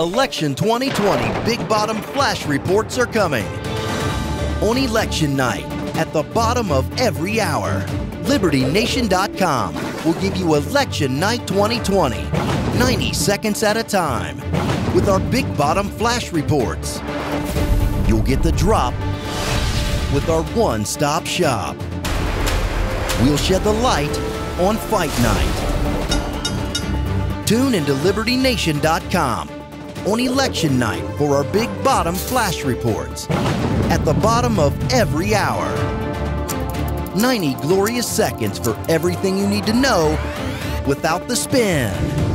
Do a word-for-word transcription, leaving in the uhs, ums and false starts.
Election twenty twenty Big Bottom Flash Reports are coming. On election night, at the bottom of every hour, Liberty Nation dot com will give you Election Night twenty twenty, ninety seconds at a time, with our Big Bottom Flash Reports. You'll get the drop with our one-stop shop. We'll shed the light on Fight Night. Tune into Liberty Nation dot com on election night for our Big Bottom Flash Reports at the bottom of every hour. ninety glorious seconds for everything you need to know without the spin.